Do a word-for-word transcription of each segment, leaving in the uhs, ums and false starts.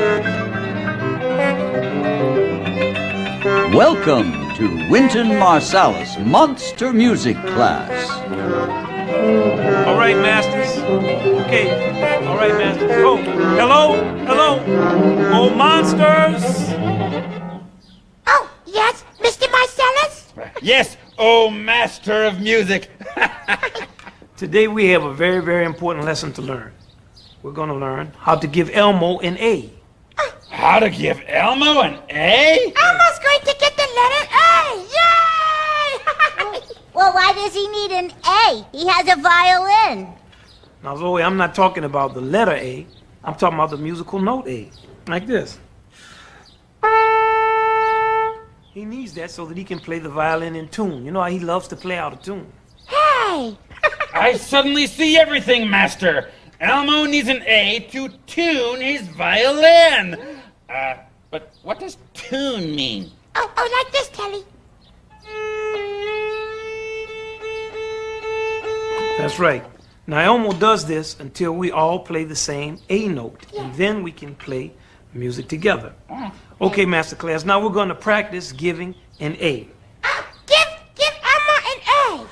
Welcome to Wynton Marsalis Monster Music Class. All right, masters. Okay. All right, masters. Oh, hello? Hello? Oh, monsters? Oh, yes, Mister Marsalis? Yes, oh, master of music. Today we have a very, very important lesson to learn. We're going to learn how to give Elmo an A. How to give Elmo an A? Elmo's going to get the letter A! Yay! Well, why does he need an A? He has a violin. Now, Zoe, I'm not talking about the letter A. I'm talking about the musical note A. Like this. He needs that so that he can play the violin in tune. You know how he loves to play out of tune. Hey! I suddenly see everything, master. Elmo needs an A to tune his violin. Uh, but what does tune mean? Oh, oh, like this, Telly. That's right. Now, Elmo does this until we all play the same A note, and then we can play music together. Okay, master class, now we're going to practice giving an A. Uh, give, give Elmo an A.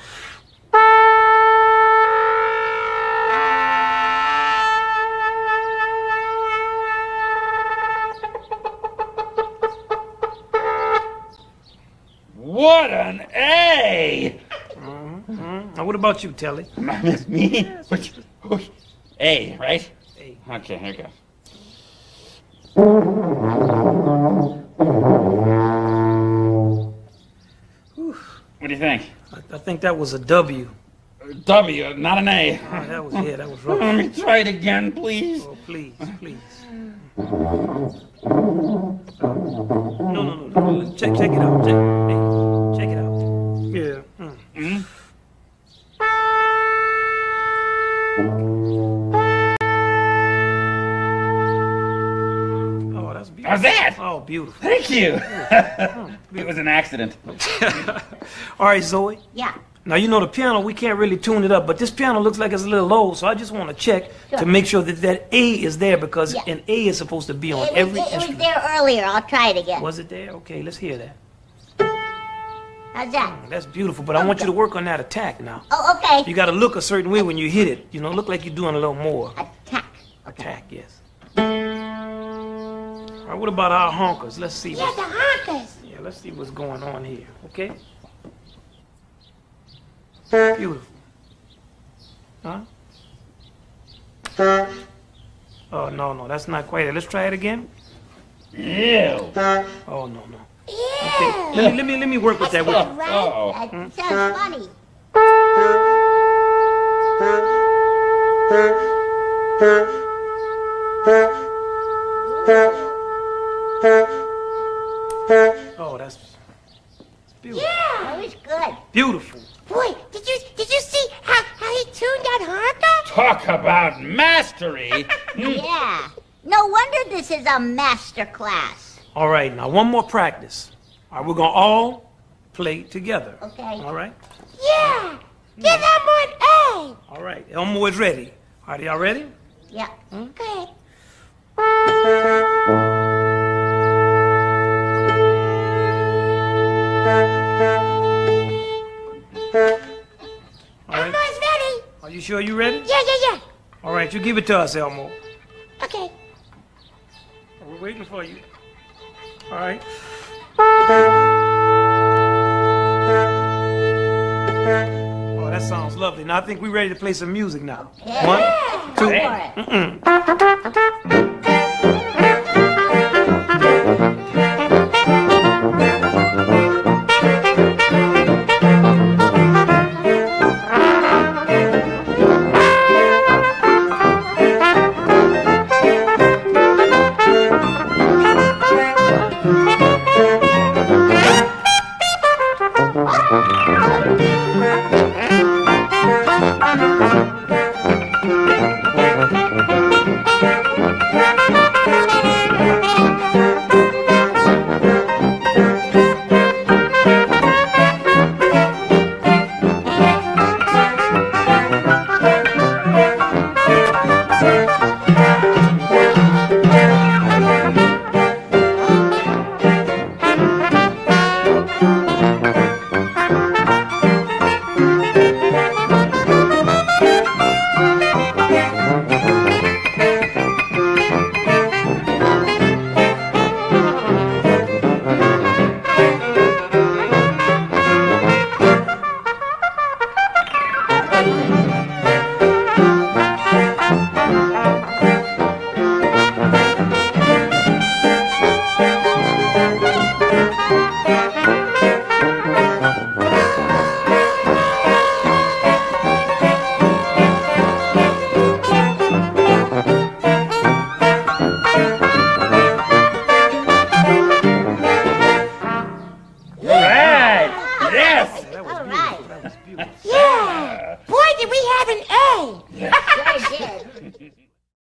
What an A! Mm-hmm. Now, what about you, Telly? Me? Which, which, A, right? A. Okay, here we go. What do you think? I, I think that was a W. W, not an A. Oh, that was, yeah, that was rough. Let me try it again, please. Oh, please, please. No, no, no, no. Check, check it out. Check, hey, check it out. Yeah. Mm. Mm-hmm. Oh, that's beautiful. How's that? Oh, beautiful. Thank you. It was an accident. All right, Zoe. Yeah. Now, you know the piano, we can't really tune it up, but this piano looks like it's a little low, so I just want to check Sure. to make sure that that A is there, because Yeah. an A is supposed to be on It was, every it, it was instrument. there earlier. I'll try it again. Was it there? Okay, let's hear that. How's that? That's beautiful, but I want you to work on that attack now. Oh, okay. You got to look a certain way when you hit it. You know, look like you're doing a little more. Attack. Attack, yes. All right, what about our honkers? Let's see. Yeah, What's, the honkers. yeah, let's see what's going on here, okay? Beautiful. Huh? Oh, no, no, that's not quite it. Let's try it again. Ew. Oh, no, no. Yeah. Okay, let me, let me, let me work with that with you. Right? Uh-oh. That sounds funny. Oh, that's, that's beautiful. That was good. Beautiful. Boy, did you did you see how, how he tuned that honker? Talk about mastery. Yeah. No wonder this is a master class. All right, now one more practice. All right, we're going to all play together. Okay. All right? Yeah. Give Elmo an A. All right, Elmo is ready. All right, y'all ready? Yeah. Good. All right. Elmo's ready. Are you sure you ready? Yeah, yeah, yeah. All right, you give it to us, Elmo. Okay. We're waiting for you. All right. Oh, that sounds lovely. Now I think we're ready to play some music now. Yeah. One, Go two. for it. Mm-mm.